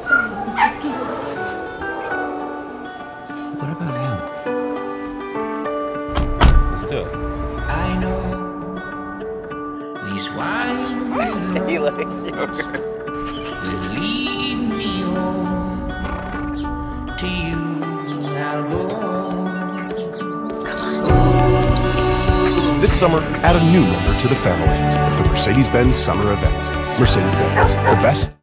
What about him? Let's do it. I know this wine He likes yogurt. will lead me home. To you I'll go. This summer, add a new member to the family with the Mercedes-Benz Summer Event. Mercedes-Benz, the best